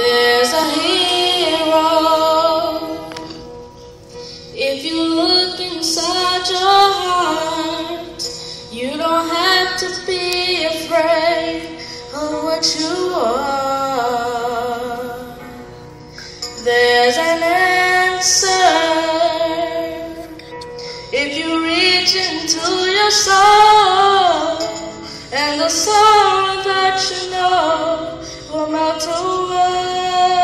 There's a hero. If you look inside your heart, you don't have to be afraid of what you are. There's an answer. If you reach into your soul, and the sorrow that you know will melt away.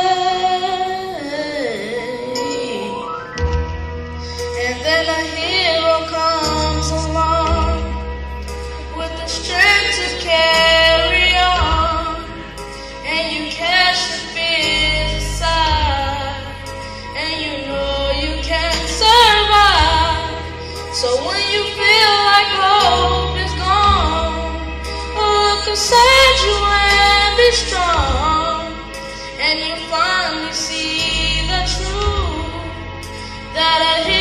And then a hero comes along with the strength to carry on, and you cast your fears aside, and you know you can survive. So when you feel like hope is gone, look inside you and be strong, and you finally see the truth that a